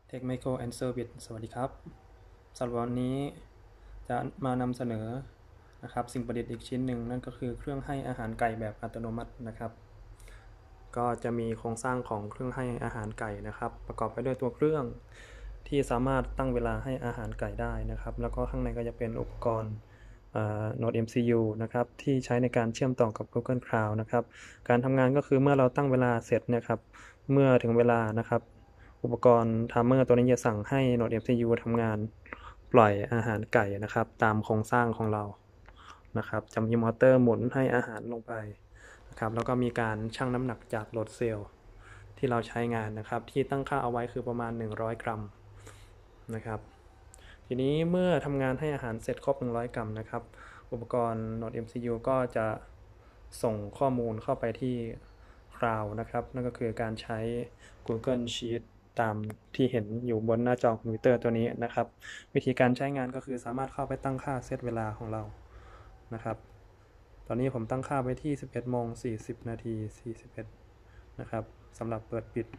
Tech Micro and Service สวัสดีครับสำหรับวันนี้จะมานำเสนอนะครับสิ่งประดิษฐ์อีกชิ้นหนึ่งนั่นก็คือเครื่องให้อาหารไก่แบบอัตโนมัตินะครับก็จะมีโครงสร้างของเครื่องให้อาหารไก่นะครับประกอบไปด้วยตัวเครื่องที่สามารถตั้งเวลาให้อาหารไก่ได้นะครับแล้วก็ข้างในก็จะเป็นอุปกรณ์Node MCU นะครับที่ใช้ในการเชื่อมต่อกับ Google Cloud นะครับการทำงานก็คือเมื่อเราตั้งเวลาเสร็จเนี่ยครับเมื่อถึงเวลานะครับอุปกรณ์ไทม์เมอร์ตัวนี้จะสั่งให้ Node MCU ทำงานปล่อยอาหารไก่นะครับตามโครงสร้างของเรานะครับจะมีมอเตอร์หมุนให้อาหารลงไปนะครับแล้วก็มีการชั่งน้ำหนักจากโหลดเซลล์ที่เราใช้งานนะครับที่ตั้งค่าเอาไว้คือประมาณ100กรัมนะครับทีนี้เมื่อทำงานให้อาหารเสร็จครบ100กรัมนะครับอุปกรณ์ Node MCU ก็จะส่งข้อมูลเข้าไปที่คลาวด์นะครับนั่นก็คือการใช้ Google Sheet ตามที่เห็นอยู่บนหน้าจอคอมพิวเตอร์ตัวนี้นะครับวิธีการใช้งานก็คือสามารถเข้าไปตั้งค่าเซตเวลาของเรานะครับตอนนี้ผมตั้งค่าไว้ที่ 11:40 นะครับสำหรับเปิดปิด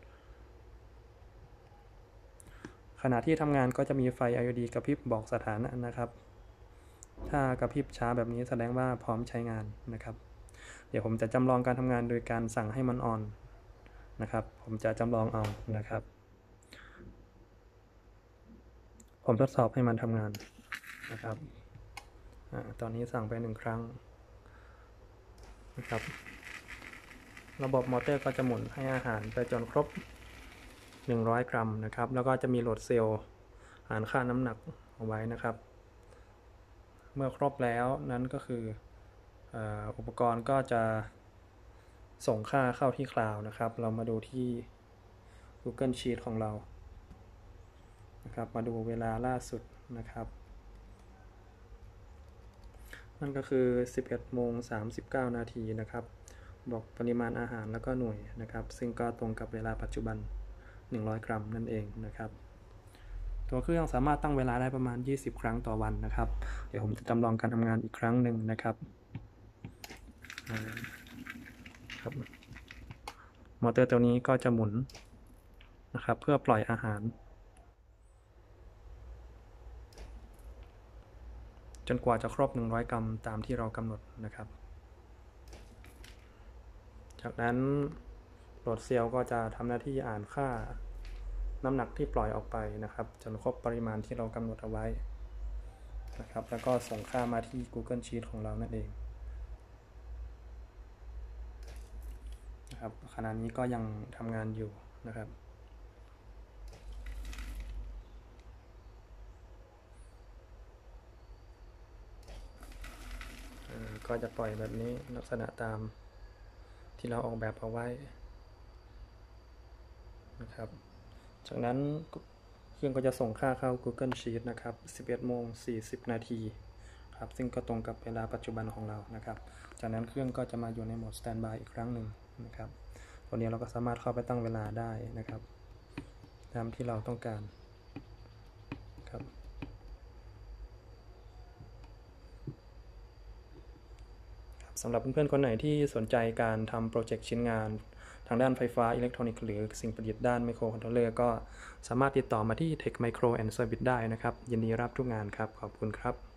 ขณะที่ทำงานก็จะมีไฟ LED กระพริบบอกสถานะนะครับถ้ากระพริบช้าแบบนี้แสดงว่าพร้อมใช้งานนะครับเดี๋ยวผมจะจำลองการทำงานโดยการสั่งให้มันออนนะครับผมจะจำลองเอานะครับผมทดสอบให้มันทำงานนะครับตอนนี้สั่งไป1ครั้งนะครับระบบมอเตอร์ก็จะหมุนให้อาหารไปจนครบ100กรัมนะครับแล้วก็จะมีโหลดเซลล์อ่านค่าน้ำหนักเอาไว้นะครับเมื่อครบแล้วนั้นก็คืออุปกรณ์ก็จะส่งค่าเข้าที่คลาวด์นะครับเรามาดูที่ Google Sheet ของเรานะครับมาดูเวลาล่าสุดนะครับนั่นก็คือ 11:39 นาทีนะครับบอกปริมาณอาหารแล้วก็หน่วยนะครับซึ่งก็ตรงกับเวลาปัจจุบัน100กรัมนั่นเองนะครับตัวเครื่องสามารถตั้งเวลาได้ประมาณ20ครั้งต่อวันนะครับเดี๋ยวผมจะจำลองการทำงานอีกครั้งหนึ่งนะครับมอเตอร์ตัวนี้ก็จะหมุนนะครับเพื่อปล่อยอาหารจนกว่าจะครบ100กรัมตามที่เรากำหนดนะครับจากนั้นโหลดเซลล์ก็จะทำหน้าที่อ่านค่าน้ำหนักที่ปล่อยออกไปนะครับจนครบปริมาณที่เรากำหนดเอาไว้นะครับแล้วก็ส่งค่ามาที่ Google Sheet ของเรานั่นเองนะครับขณะนี้ก็ยังทำงานอยู่นะครับก็จะปล่อยแบบนี้ลักษณะตามที่เราออกแบบเอาไว้นะครับจากนั้นเครื่องก็จะส่งค่าเข้า Google Sheet นะครับ 11:40 นาทีครับซึ่งก็ตรงกับเวลาปัจจุบันของเรานะครับจากนั้นเครื่องก็จะมาอยู่ในโหมด Standby อีกครั้งหนึ่งนะครับตัวนี้เราก็สามารถเข้าไปตั้งเวลาได้นะครับตามที่เราต้องการครับสำหรับเพื่อนๆคนไหนที่สนใจการทำโปรเจกต์ชิ้นงานทางด้านไฟฟ้าอิเล็กทรอนิกส์หรือสิ่งประดิษฐ์ด้านไมโครคอนโทรลเลอร์ก็สามารถติดต่อมาที่ Tech Micro and Service ได้นะครับยินดีรับทุกงานครับขอบคุณครับ